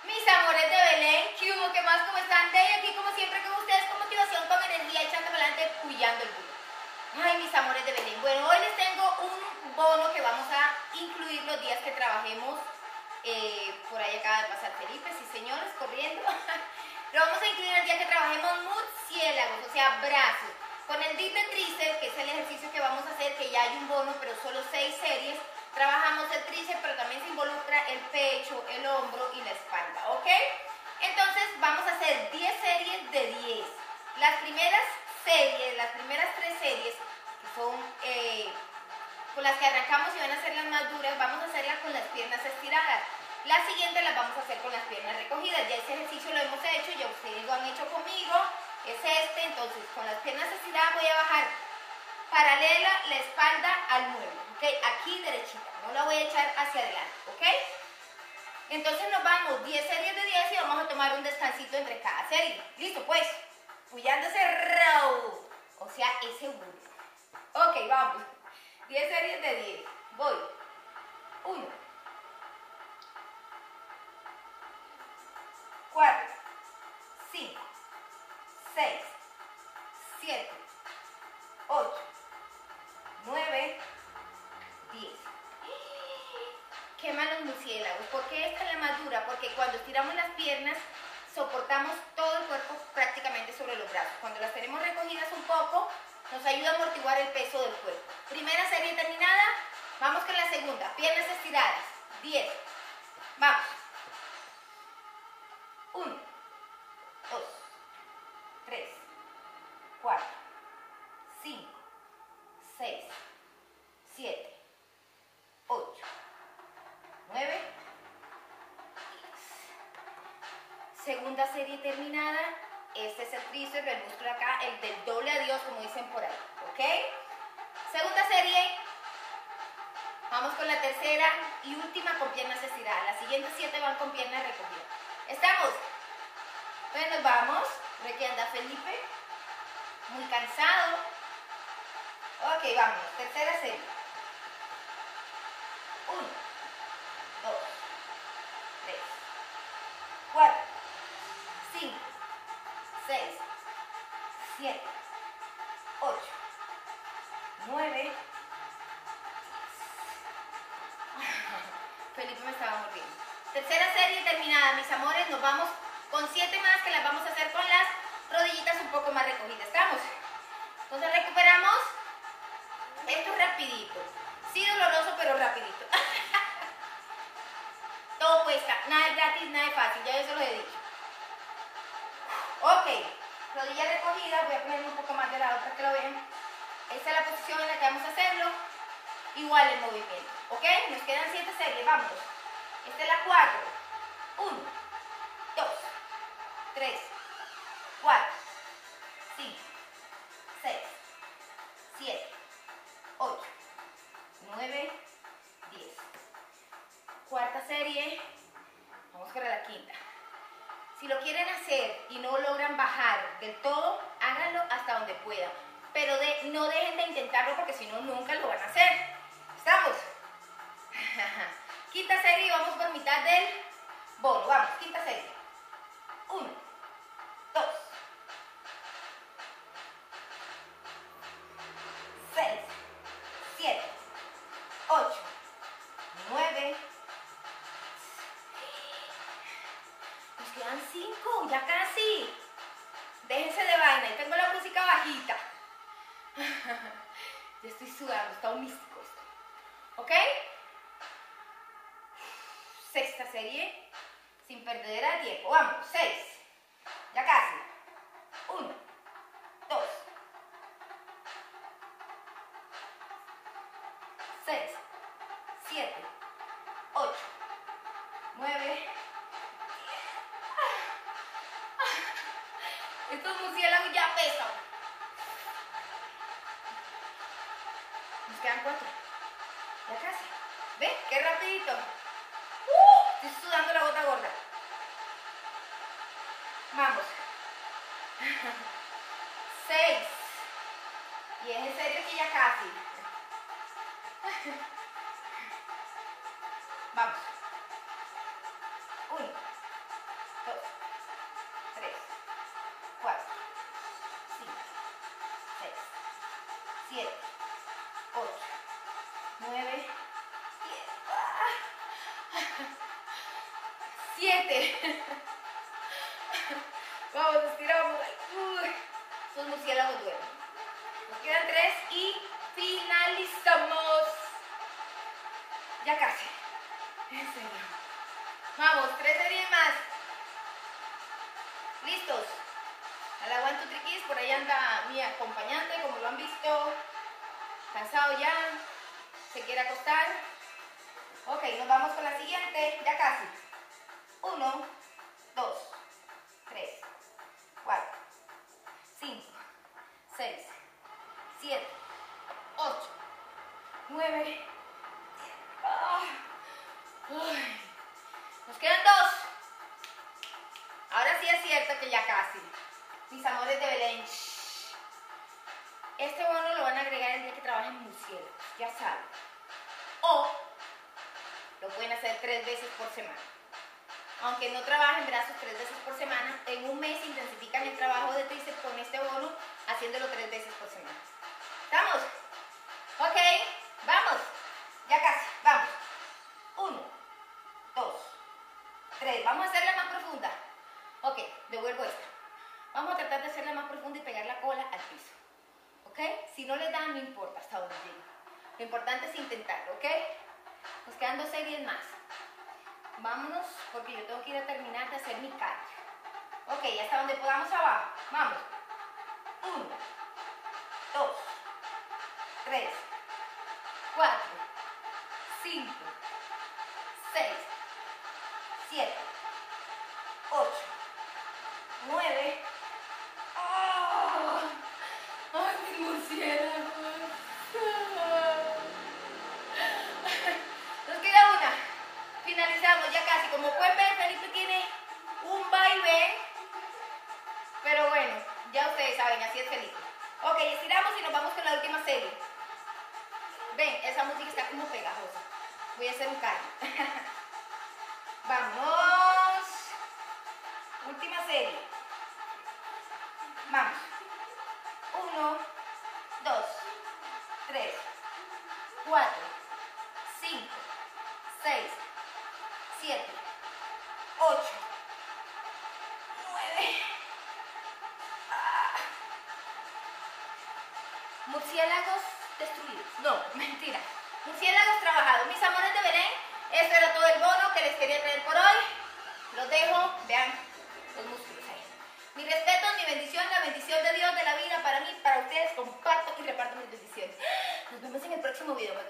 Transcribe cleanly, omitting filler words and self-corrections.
Mis amores de Belén, ¿qué hubo? ¿Qué más? ¿Cómo están? De aquí como siempre con ustedes, con motivación, con energía, echando para adelante, puyando el bulto. Ay, mis amores de Belén. Bueno, hoy les tengo un bono que vamos a incluir los días que trabajemos. Por ahí acaba de pasar Felipe, sí señores, corriendo. Lo vamos a incluir el día que trabajemos murciélagos, o sea, brazos. Con el dip de tríceps, que es el ejercicio que vamos a hacer, que ya hay un bono, pero solo 6 series. Trabajamos el tríceps, pero también se involucra el pecho, el hombro y la espalda, ¿ok? Entonces vamos a hacer 10 series de 10. Las primeras series, las primeras 3 series, que son con las que arrancamos y van a ser las más duras, vamos a hacerlas con las piernas estiradas. Las siguientes las vamos a hacer con las piernas recogidas. Ya ese ejercicio lo hemos hecho, ya ustedes lo han hecho conmigo. Es este, entonces con las piernas estiradas voy a bajar paralela la espalda al mueble, ¿ok? Aquí derechita, no la voy a echar hacia adelante, ¿ok? Entonces nos vamos 10 series de 10 y vamos a tomar un descansito entre cada serie. Listo, pues, puyándose row, o sea, ese burro. Ok, vamos, 10 series de 10, voy, 1, 4, 5, 6, 7, 8, 9, 10. Queman los murciélagos. ¿Por qué esta es la más dura? Porque cuando estiramos las piernas soportamos todo el cuerpo prácticamente sobre los brazos. Cuando las tenemos recogidas un poco, nos ayuda a amortiguar el peso del cuerpo. Primera serie terminada, vamos con la segunda. Piernas estiradas, 10. Vamos. 1, 2, 3, 4, 5, 6, 7, 8, 9, 10. Segunda serie terminada. Este es el tríceps, el músculo acá, el del doble adiós, como dicen por ahí, ¿ok? Segunda serie. Vamos con la tercera y última con piernas estiradas. Las siguientes 7 van con piernas recogidas. ¿Estamos? Pues nos vamos. Ve que anda Felipe. Muy cansado. Ok, vamos. Tercera serie. 1, 2, 3, 4, 5, 6, 7, 8, 9, 10. Felipe me estaba mordiendo. Tercera serie terminada, mis amores. Nos vamos con 7 más que las vamos a hacer con las rodillitas un poco más recogidas. ¿Estamos? Entonces recuperamos. Esto es rapidito. Sí doloroso, pero rapidito. Todo cuesta. Nada es gratis, nada es fácil. Ya yo se lo he dicho. Ok. Rodilla recogida. Voy a poner un poco más de lado para que lo vean. Esta es la posición en la que vamos a hacerlo. Igual el movimiento. ¿Ok? Nos quedan 7 series. Vámonos. Esta es la 4. 1, 2, 3, 4, 5, 6, 7, 8, 9, 10. Cuarta serie. Vamos para la quinta. Si lo quieren hacer y no logran bajar del todo, háganlo hasta donde puedan. Pero no dejen de intentarlo porque si no, nunca lo van a hacer. ¿Estamos? Quinta serie y vamos por mitad del bono. Vamos, quinta serie. 1, 2, 6, 7, 8, 9. Nos quedan 5, ya casi. Déjense de vaina, y tengo la música bajita. Ya estoy sudando, está un místico esto. ¿Ok? Sexta serie, sin perder tiempo. Vamos, 6. Ya casi. 1, 2, 6, 7, 8, 9. Estos murciélagos ya pesan. Nos quedan 4. Ya casi. ¿Ven? ¡Qué rapidito! Estoy sudando la gota gorda. Vamos. 6. Y es en serio que ya casi. Vamos. 1, 7, 8, 9, 10. 7. Vamos, estiramos. Uy, esos murciélagos duelen. Nos quedan 3 y finalizamos. Ya casi. En serio. Vamos, 3 series más. ¿Listos? A la 1, 2, 3 Kids, por ahí anda mi acompañante, como lo han visto. Cansado ya. Se quiere acostar. Ok, nos vamos con la siguiente. Ya casi. 1, 2, 3, 4, 5, 6, 7, 8, 9, 10. Nos quedan 2. Ahora sí es cierto que ya casi. Mis amores de Belén. Este bono lo van a agregar el día que trabajen murciélagos, ya saben. O lo pueden hacer 3 veces por semana. Aunque no trabajen brazos 3 veces por semana, en un mes intensifican el trabajo de tríceps con este bono, haciéndolo 3 veces por semana. ¿Estamos? Ok, vamos. Ya casi, vamos. 1, 2, 3. Vamos a hacerla más profunda. Ok, devuelvo esta. Vamos a tratar de hacerla más profunda y pegar la cola al piso. ¿Ok? Si no le dan, no importa hasta donde llegue. Lo importante es intentarlo, ¿ok? Nos quedan 2 series más. Vámonos, porque yo tengo que ir a terminar de hacer mi cardio. Ok, hasta donde podamos abajo. Vamos. 1, 2, 3, 4, 5, 6, 7, 8, 9. ¡Ay, mi murciélago! Nos queda una. Finalizamos ya casi. Como pueden ver, Felipe tiene un vaivén. Pero bueno, ya ustedes saben, así es Felipe. Ok, estiramos y nos vamos con la última serie. Ven, esa música está como pegajosa. Voy a hacer un cambio. Vamos. Última serie. Vamos. 1, 2, 3, 4, 5, 6, 7, 8, 9. Murciélagos destruidos. No, mentira. Murciélagos trabajados. Mis amores de Belén, esto era todo el bono que les quería traer por hoy. Los dejo. Vean los músculos ahí. Mi respeto, mi bendición, la bendición de Dios de la vida para mí, para ustedes. Comparto y reparto mis bendiciones. Nos vemos en el próximo video.